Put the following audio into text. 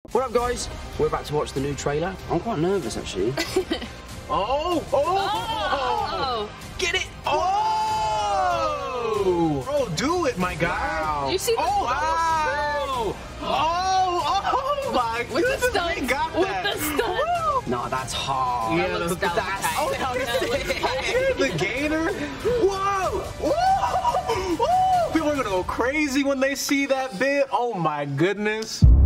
What up, guys? We're about to watch the new trailer. I'm quite nervous, actually. Oh! Get it! Oh! Bro, do it, my guy! Wow. You see the Wow! Oh my goodness! With the stunt! We got With that! the stunt! No, that's hard. Yeah, That looks that's- tight. The gator! Whoa! Whoa! Whoa! People are gonna go crazy when they see that bit. Oh my goodness!